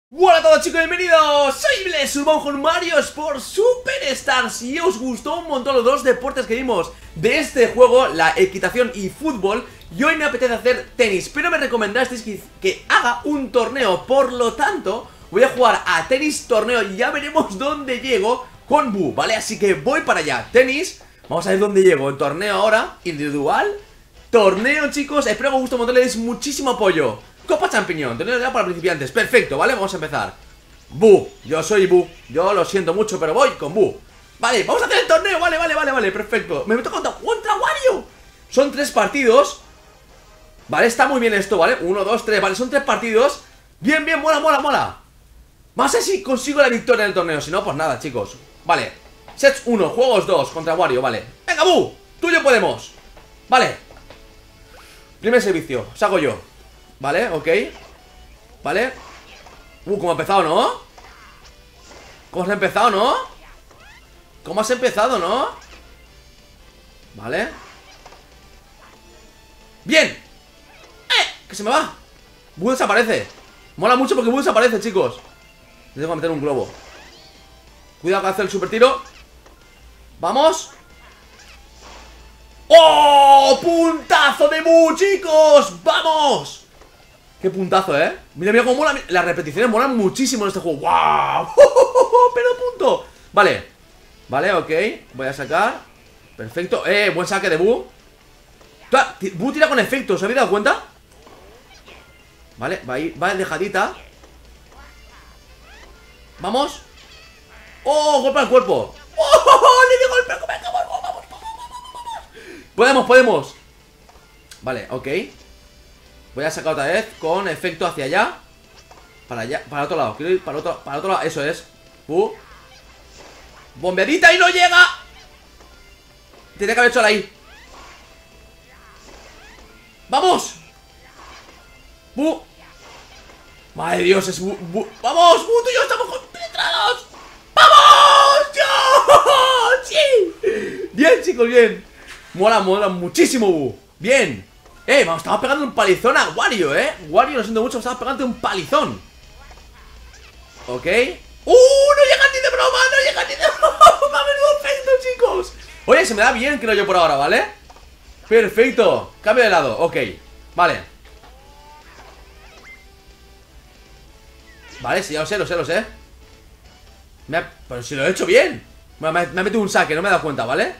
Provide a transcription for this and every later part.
Hola a todos chicos, bienvenidos, soy Blesubon con Mario Sports Superstars. Si os gustó un montón los dos deportes que vimos de este juego, la equitación y fútbol, y hoy me apetece hacer tenis, pero me recomendasteis que haga un torneo. Por lo tanto, voy a jugar a tenis torneo y ya veremos dónde llego con Bu, ¿vale? Así que voy para allá, tenis, vamos a ver dónde llego. En torneo ahora, individual, torneo chicos, espero que os guste un montón, le deis muchísimo apoyo. Copa Champiñón, torneo ya para principiantes. Perfecto, ¿vale? Vamos a empezar. Bu, yo soy Bu. Yo lo siento mucho, pero voy con Bu. Vale, vamos a hacer el torneo. Vale, perfecto. Me meto contra Wario. Son 3 partidos. Vale, está muy bien esto, ¿vale? 1, 2, 3, vale, son 3 partidos. Bien, mola. Vamos a ver si consigo la victoria en el torneo. Si no, pues nada, chicos. Vale, sets 1, juegos 2 contra Wario, vale. Venga, Bu, tú y yo podemos. Vale. Primer servicio, saco yo. Vale, ok. Vale. ¿Cómo ha empezado, no? ¿Cómo has empezado, no? ¿Cómo has empezado, no? Vale. ¡Bien! ¡Que se me va! Bu desaparece. Mola mucho porque Bu desaparece, chicos. Le tengo que meter un globo. Cuidado que hace el super tiro. ¡Vamos! ¡Oh! ¡Puntazo de Bu, chicos! ¡Vamos! Qué puntazo, Mira cómo mola. Las repeticiones molan muchísimo en este juego. ¡Wow! ¡Pero punto! Vale. Vale, ok. Voy a sacar. Perfecto. Buen saque de Bu. Bu tira con efecto, ¿os habéis dado cuenta? Vale, va dejadita. Vamos. ¡Oh! Golpe al cuerpo. ¡Oh! Le di golpe al cuerpo. Vamos. Podemos. Vale, ok. Voy a sacar otra vez con efecto hacia allá. Para allá, para otro lado. Quiero ir para otro lado, eso es. Bombeadita y no llega. Tiene que haber hecho la I. ¡Vamos! Bu. Madre de Dios, es Bu. ¡Vamos! Bu, tú y yo estamos compenetrados. ¡Vamos! ¡Yo! ¡Sí! Bien, chicos, bien. Mola muchísimo, Bu. Bien. Estamos pegando un palizón a Wario, Wario, lo siento mucho, estamos pegando un palizón. Ok. No llega ni de broma, menudo efecto, chicos. Oye, se me da bien, creo yo, por ahora, ¿vale? Perfecto, cambio de lado, ok. Vale. Vale, sí, ya lo sé. Pero si lo he hecho bien. Bueno, me ha metido un saque, no me he dado cuenta, ¿vale?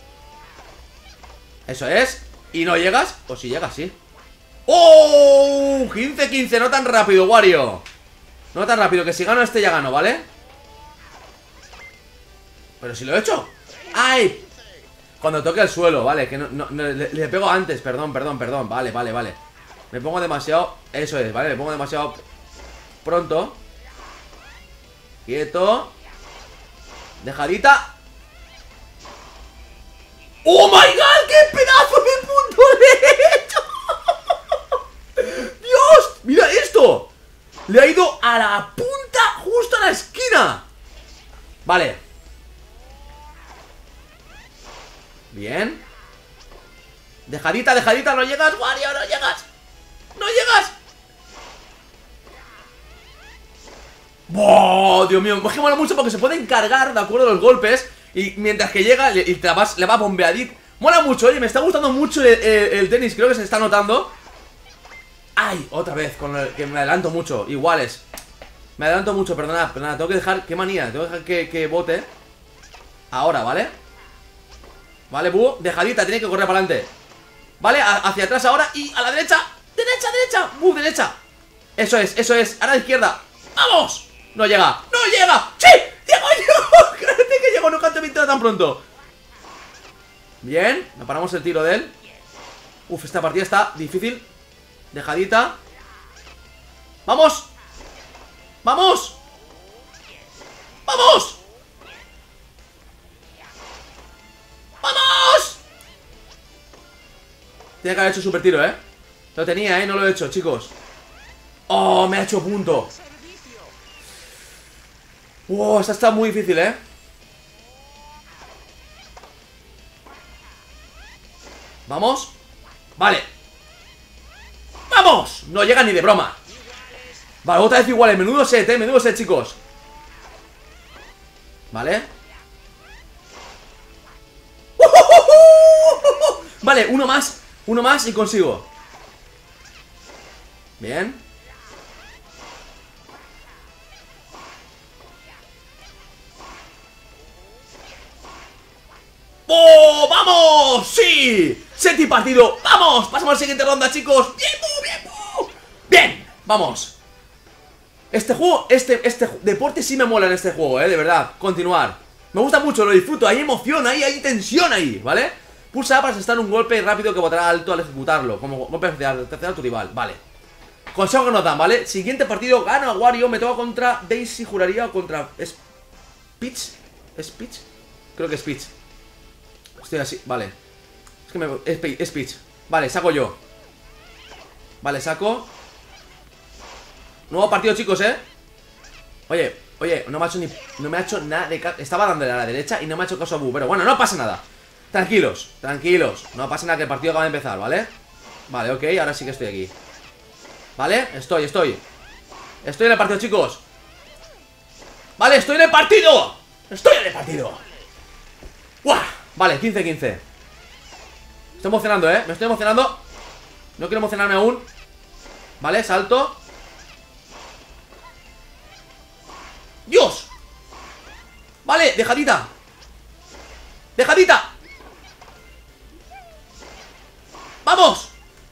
Eso es. ¿Y no llegas? O si llegas, sí. ¡Oh! 15-15, no tan rápido, Wario. No tan rápido, que si gano este ya gano, ¿vale? Pero si lo he hecho. ¡Ay! Cuando toque el suelo, vale, que le pego antes, perdón. Vale. Me pongo demasiado, eso es, vale, me pongo demasiado pronto. Quieto. Dejadita. ¡Oh my god! ¡Qué pedazo de punto le he hecho! ¡Dios! ¡Mira esto! Le ha ido a la punta, justo a la esquina. Vale. Bien. Dejadita, no llegas, Wario, no llegas. ¡No llegas! ¡Boh! Dios mío, es que mola mucho porque se pueden cargar de acuerdo a los golpes. Y mientras que llega, le va bombeadito. Mola mucho, oye, me está gustando mucho el tenis. Creo que se está notando. ¡Ay! Otra vez, con el que me adelanto mucho. Iguales. Me adelanto mucho, perdonad. Tengo que dejar, qué manía. Tengo que dejar que bote. Ahora, ¿vale? Vale, Bu, dejadita, tiene que correr para adelante. Vale, hacia atrás ahora y a la derecha. Derecha, Bu, derecha. Eso es, ahora a la izquierda. ¡Vamos! No llega. ¡Sí! ¡Llego! Créete que llego, no canto victoria tan pronto. Bien, me paramos el tiro de él. Uf, esta partida está difícil. Dejadita. ¡Vamos! ¡Vamos! Tiene que haber hecho super tiro, Lo tenía, no lo he hecho, chicos. ¡Oh, me ha hecho punto! Esta está muy difícil, Vamos. Vale. ¡Vamos! No llega ni de broma. Vale, otra vez igual, menudo set, chicos. Vale. Vale, uno más y consigo. Bien. ¡Oh! ¡Vamos! ¡Sí! Set y partido. ¡Vamos! Pasamos a la siguiente ronda, chicos. ¡Bien! ¡Bien! ¡Vamos! Este juego, este deporte sí me mola en este juego, de verdad. Continuar. Me gusta mucho, lo disfruto. Hay emoción, hay tensión ahí, ¿vale? Pulsa para asestar un golpe rápido que botará alto al ejecutarlo. Como golpe especial a tu rival, vale. Consejo que nos dan, ¿vale? Siguiente partido, gano a Wario. Me toca contra Daisy, juraría, o contra... ¿Es Peach? ¿Es Peach? Creo que es Peach. Estoy así, vale. Es que es Peach. Vale, saco yo. Vale, saco. Nuevo partido, chicos, Oye, no me ha hecho nada de caso. Estaba dándole a la derecha y no me ha hecho caso a Bu. Pero bueno, no pasa nada. Tranquilos. No pasa nada, que el partido acaba de empezar, ¿vale? Vale, ok, ahora sí que estoy aquí. Vale, estoy en el partido, chicos. Vale, estoy en el partido. ¡Buah! Vale, 15-15. Estoy emocionando, me estoy emocionando. No quiero emocionarme aún. Vale, salto. ¡Dios! Vale, dejadita. ¡Vamos!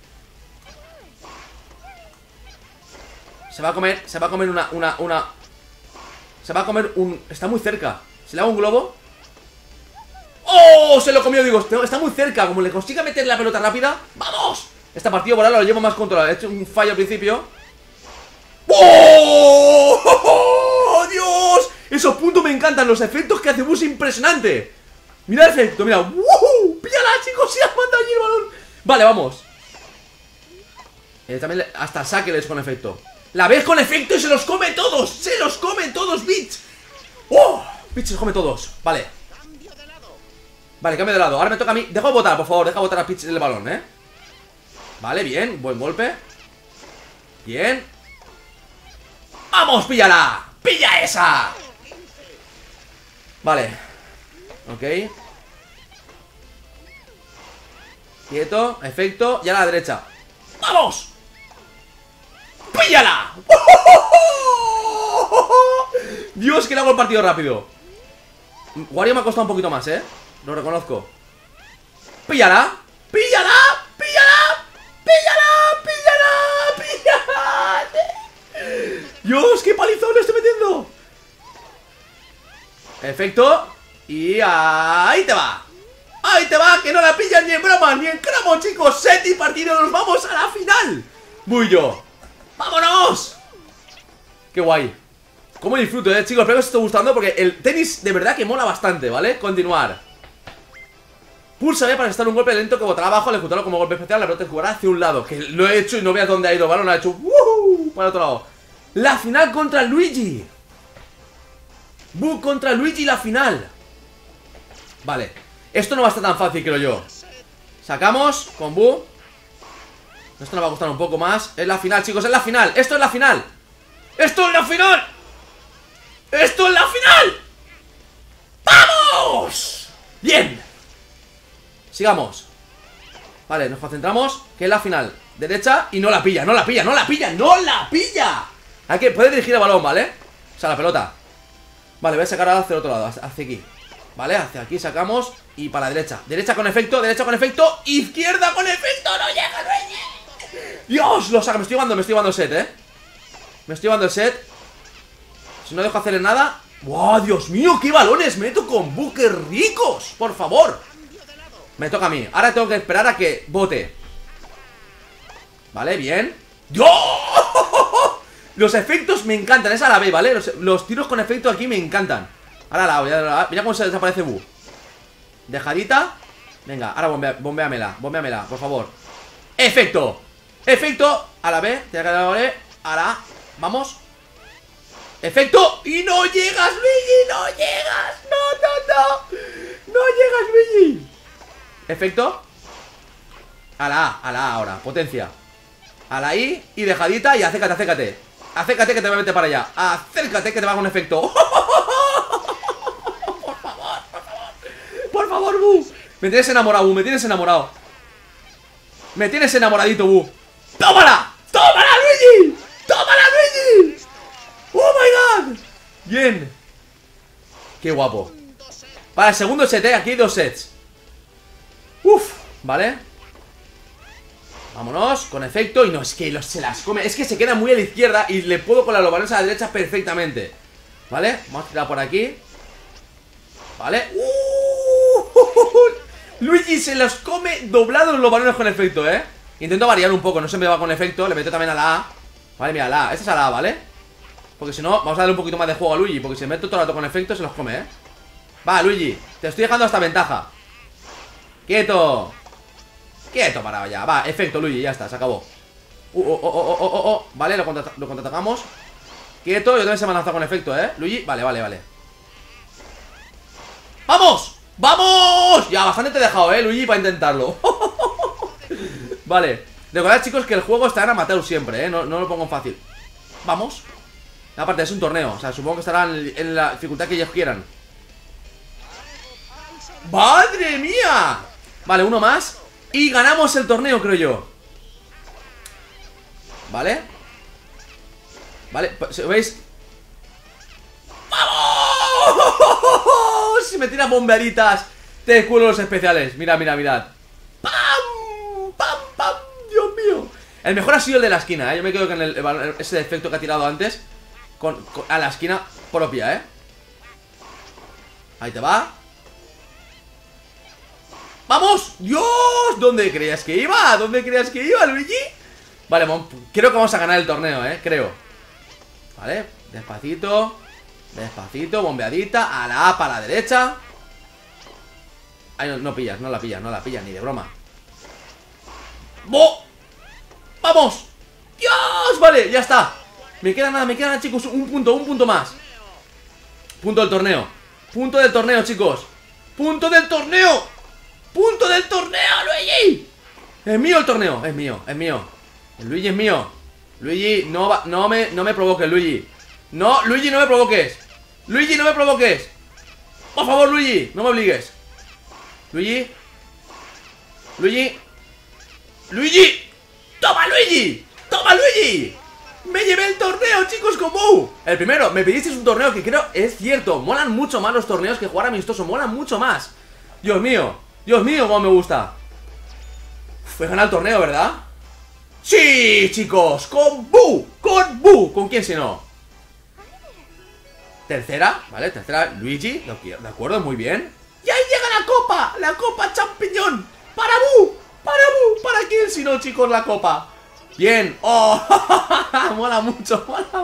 Se va a comer una. Se va a comer un... Está muy cerca. ¿Se le hago un globo? ¡Oh! Se lo comió, digo. Está muy cerca. Como le consiga meter la pelota rápida. ¡Vamos! Este partido por ahora lo llevo más controlado. He hecho un fallo al principio. ¡Oh! ¡Dios! Esos puntos me encantan. Los efectos que hace Bus, impresionante. Mira el efecto, mira. ¡Woohoo! ¡Píllala, chicos! ¡Se ha mandado allí el balón! Vale, vamos. También hasta saque les con efecto. La ves con efecto y se los come todos. Se los come todos, bitch. ¡Oh! Bitch, se los come todos. Vale. Vale, cambio de lado. Ahora me toca a mí. Deja de botar, por favor. Deja de botar a Peach el balón, Vale, bien. Buen golpe. Bien. ¡Vamos! ¡Píllala! ¡Pilla esa! Vale. Ok. Quieto. Efecto. Y a la derecha. ¡Vamos! ¡Píllala! Dios, que le hago el partido rápido. Wario me ha costado un poquito más, lo reconozco. ¡Píllala! ¡Píllala! Dios, qué palizón le estoy metiendo. Efecto. Y ahí te va. Que no la pillan ni en broma, ni en cromo, chicos. Set y partido, nos vamos a la final. Voy yo. ¡Vámonos! Qué guay. Cómo disfruto, chicos. Espero que os esté gustando, porque el tenis de verdad que mola bastante, ¿vale? Continuar. Pulsa B para estar un golpe lento que botará abajo al ejecutarlo como golpe especial. La pelota jugará hacia un lado. Que lo he hecho y no veas dónde ha ido el balón. Ha hecho para el otro lado. La final contra Luigi. Bu contra Luigi, la final. Vale. Esto no va a estar tan fácil, creo yo. Sacamos con Bu. Esto nos va a costar un poco más. Es la final, chicos, es la final. Esto es la final. ¡Vamos! Bien. Sigamos. Vale, nos concentramos. Que es la final. Derecha y no la pilla. Hay que poder dirigir el balón, ¿vale? O sea, la pelota. Vale, voy a sacar ahora hacia el otro lado, hacia aquí. Vale, hacia aquí sacamos. Y para la derecha. Derecha con efecto. Izquierda con efecto. No llega. Dios, lo saca. Me estoy llevando el set, Me estoy llevando el set. Si no dejo hacerle nada. ¡Wow! Dios mío, qué balones meto con Bu, qué ricos. Por favor. Me toca a mí. Ahora tengo que esperar a que bote. Vale, bien. ¡Dios! Los efectos me encantan. Es a la B, ¿vale? Los tiros con efecto aquí me encantan. Ahora la mira cómo se desaparece Bu. Dejadita. Venga, ahora bombeamela, por favor. Efecto. A la B. Te ha quedado B. Ahora, vamos. Efecto. Y no llegas, Luigi. No llegas. No llegas, Luigi. Efecto. A la A ahora. Potencia. A la I y dejadita y acércate. Acércate que te voy a meter para allá. Acércate que te va con efecto. Por favor, Bu. Me tienes enamorado, Bu, me tienes enamorado. Me tienes enamoradito, Bu. ¡Tómala! ¡Tómala, Luigi! ¡Tómala, Luigi! ¡Oh, my God! Bien. Qué guapo. Para el segundo set, aquí hay 2 sets. Uf, vale. Vámonos, con efecto. Y no, es que se las come. Es que se queda muy a la izquierda y le puedo colar los balones a la derecha perfectamente. Vale, vamos a tirar por aquí. Vale. Luigi se los come doblados los balones con efecto, Intento variar un poco, no se me va con efecto. Le meto también a la A. Vale, mira, la A, esta es a la A, ¿vale? Porque si no, vamos a darle un poquito más de juego a Luigi. Porque si me meto todo el rato con efecto, se los come, Va, Luigi, te estoy dejando esta ventaja. Quieto. Quieto para allá, va, efecto, Luigi, ya está, se acabó. Vale, lo contraatacamos. Quieto, yo también se me ha lanzado con efecto, Luigi, vale. ¡Vamos! ¡Vamos! Ya, bastante te he dejado, Luigi, para intentarlo. Vale, recordad, chicos, que el juego está en amateur siempre, no lo pongo en fácil. Vamos. Aparte, es un torneo, o sea, supongo que estará en la dificultad que ellos quieran. ¡Madre mía! Vale, uno más y ganamos el torneo, creo yo. Vale. Vale, ¿veis? ¡Vamos! Si me tiras bombeaditas, te cuelo los especiales. Mirad. ¡Pam! ¡Pam, pam! ¡Dios mío! El mejor ha sido el de la esquina, Yo me quedo con ese efecto que ha tirado antes a la esquina propia, Ahí te va. ¡Vamos! ¡Dios! ¿Dónde creías que iba? Luigi? Vale, creo que vamos a ganar el torneo, creo. Vale, despacito, bombeadita. A la A para la derecha. Ay, no la pillas, ni de broma. ¡Vamos! ¡Dios! Vale, ya está. Me queda nada, chicos, un punto más. Punto del torneo, chicos. ¡Punto del torneo, Luigi! Es mío el torneo, es mío. El Luigi es mío. Luigi, no me provoques, Luigi. No, Luigi, no me provoques. Por favor, Luigi, no me obligues. Luigi. ¡Toma, Luigi! Me llevé el torneo, chicos, con Bu. El primero, me pedisteis un torneo que creo es cierto. Molan mucho más los torneos que jugar amistoso. Molan mucho más. Dios mío, cómo me gusta. Fue ganar el torneo, ¿verdad? ¡Sí, chicos! ¡Con Bu! ¿Con quién si no? Tercera, ¿vale? Luigi, de acuerdo, muy bien. ¡Y ahí llega la copa! ¡La copa champiñón! ¡Para Bu! ¿Para quién si no, chicos, la copa? Bien. ¡Oh! Mola mucho.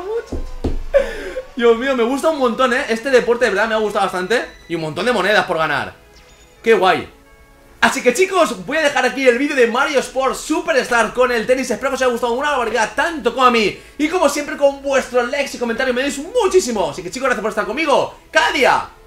Dios mío, me gusta un montón, Este deporte de verdad me ha gustado bastante. Y un montón de monedas por ganar. ¡Qué guay! Así que, chicos, voy a dejar aquí el vídeo de Mario Sports Superstar con el tenis. Espero que os haya gustado una barbaridad, tanto como a mí. Y como siempre, con vuestros likes y comentarios me dais muchísimo. Así que, chicos, gracias por estar conmigo cada día.